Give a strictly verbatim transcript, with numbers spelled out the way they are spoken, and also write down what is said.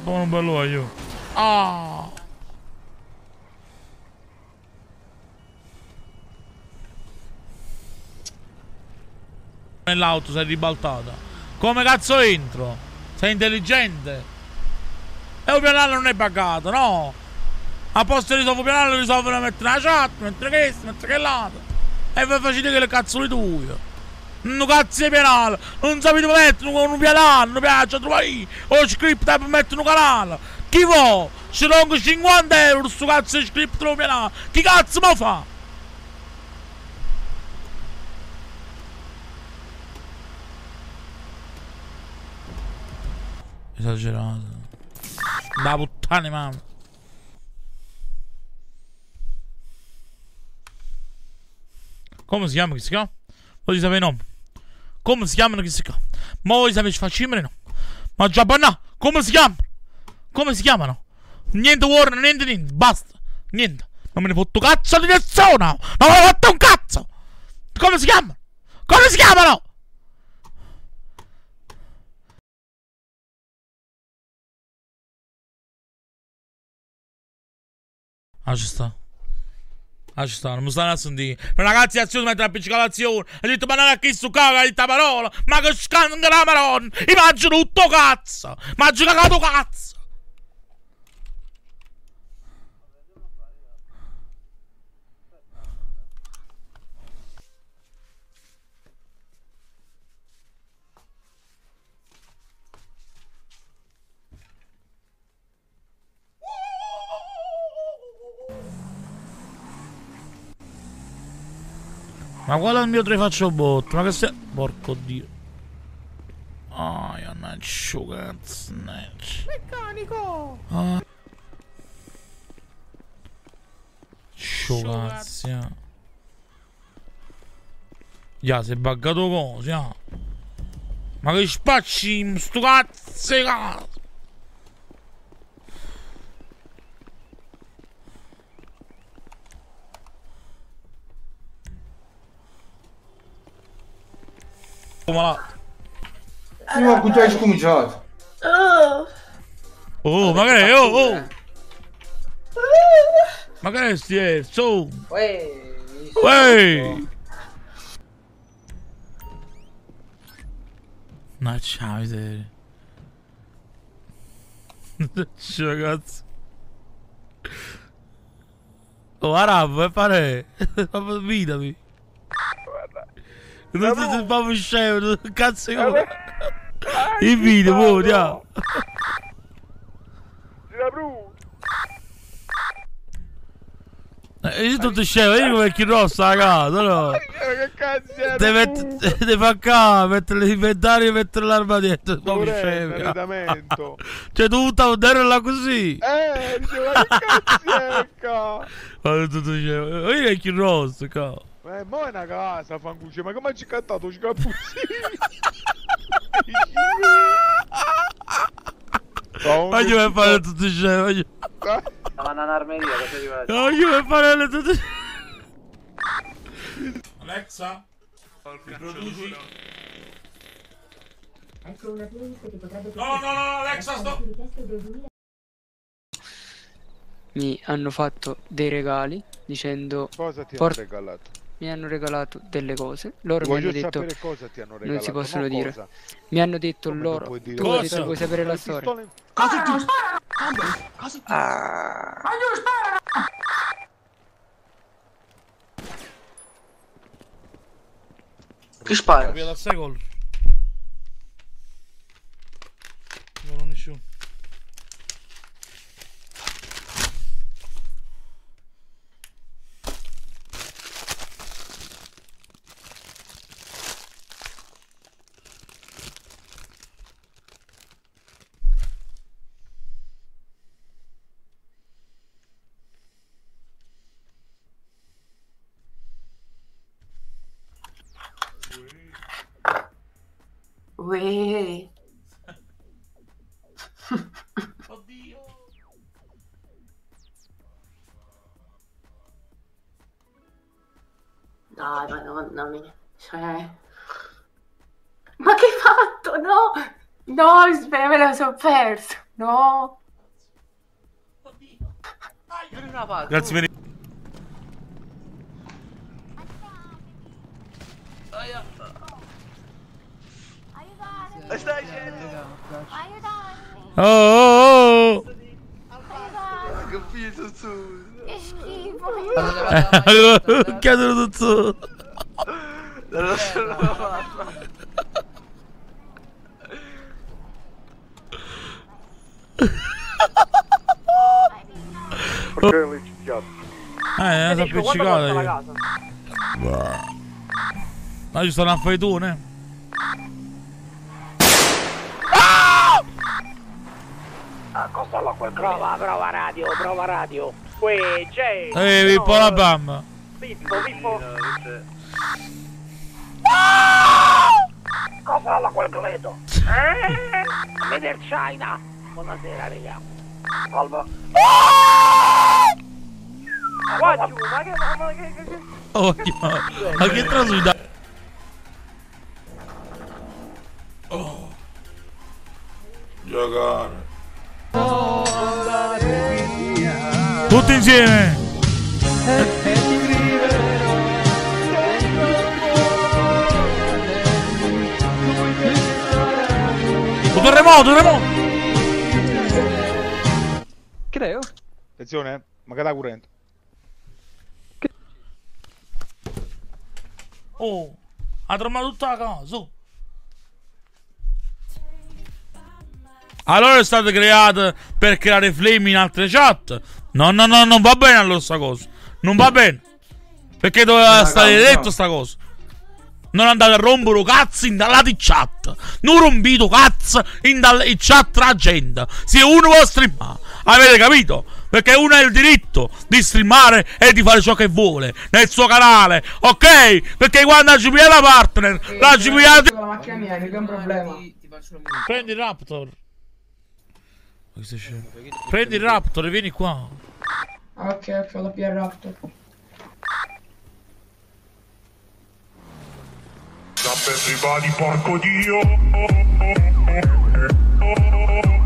Ma non bello io. Ah! Nell'auto sei ribaltata. Come cazzo entro? Sei intelligente? E un pianale non è pagato, no? A posto di risolvere il pianale risolvono mettere una chat, mettere questo, mettere quell'altro. E voi facete che le cazzole tue. Non cazzo di pianale, non sapete mettere un pianale, non piace trovare o script per mettere un canale. Chi vuole? Ci do cinquanta euro su cazzo di script del pianale. Chi cazzo me fa? Esagerato. Da puttane, mamma. Come si chiama? Chi si chiama? Voglio sapere il nome. Come si chiamano? Chi si chiama? Ma voglio sapere ci facciamo no? Ma già banà, come si chiamano? Come si chiamano? Niente Warner, niente niente, basta. Niente. Non me ne fotto cazzo di nessuno. Non me ne fatto un cazzo. Come si chiamano? Come si chiamano? Ah, ci sta. Ah, ci sta, non mi stanno a sentire. Ma ragazzi, azione mettere la piccolazione. Ha detto, ma non è che su caga, ha detto la parola. Ma che scandalo la maronna. Immagino tutto cazzo. Immagino cagato cazzo. Ma qual è il mio tre faccio bot? Ma che stai... Porco dio. Ah, io non c'ho cazzo. Meccanico! Ah. C'ho cazzo. Ya, si è buggato cosa, ya. Ma che spacci sto cazzo di cazzo. Malato. Prima con te hai scominciato. Oh, ma che è? Oh, oh. Ma che è sti? So. Uè. No, ciao, miseria. Ciao, cazzo. Oh, Arab, vuoi fare? Vidami. Non ti sei proprio scemo, cazzo io. Il video, mo, andiamo. E io tutto scemo, io come chi rossa la casa, no? Che cazzo è? Devi fare qua, mettere l'inventario e mettere l'arma dietro, proprio scemo. Cioè tu buttavo là così. Eh, dicevo, che cazzo è qua? Ma tutto scemo, io che chi rossa, cazzo. Ma mo è una casa, fancuccia, ma come ci hai cantato scappuzzini? Voglio per fare tutto scemo, voglio... Ma un'armeria, cosa ti vuole? Voglio per fare le tutte... Alexa, riproduci... No, no, no, Alexa, sto... Mi hanno fatto dei regali dicendo... Cosa ti hanno regalato? Mi hanno regalato delle cose. Loro Voglio mi hanno detto cosa ti hanno regalato, non si possono no dire. Cosa? Mi hanno detto Come loro. puoi dire? Tu Cosa? hai detto, vuoi sapere la storia? In... Cosa ti spara? Cosa ti Ah. spara? Chi spara? Via da sei gol. Non nessuno. Uè. Oddio. Dai, madonna mia. Cioè... Ma che hai fatto? No! No, aspetta, me la sono perso. No. Grazie per il... Stai dicendo? Oh, oh, oh. Che figlio su. Che schifo. Chiedono tutto. Non lo so. Perché l'hai cicchiato? Eh, è appiccicata io. Ma ci stanno a fare tu, ne? Accostalo a quel prova, prova radio, prova radio. Uè, c'è. Ehi, Pippo la bamba. Pippo, Pippo. Accostalo a quel credo. Eh? Veder China. Buonasera, raga. Salva. Guaggiù, ma che... Ma che... che... Oh, ma che trasuda? Oh. Giocare. Tutti insieme. Un terremoto, un terremoto. Creo. Attenzione, eh. Ma che da corrente. Oh, ha tramato tutta la casa. Oh. Allora è stata creata per creare flame in altre chat? No, no, no, non va bene allora sta cosa. Non va bene. Perché doveva stare detto sta cosa. Non andate a rompere cazzo in dall'altra chat. Non rompito cazzo in dalla chat tra gente. Se uno vuole streamare, avete capito? Perché uno ha il diritto di streamare e di fare ciò che vuole nel suo canale, ok? Perché quando la G P A la partner, Eh, la G P A con la macchina mia, mica un problema. prendi il Raptor. Prendi il Raptor e vieni qua. Ok, ok, vado a pigliare il Raptor. Stop everybody, porco dio.